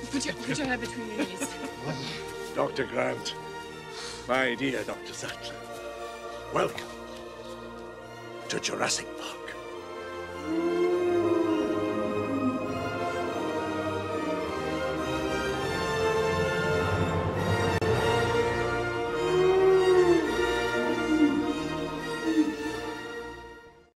Put your head between your knees. Dr. Grant, my dear Dr. Sattler, welcome to Jurassic Park.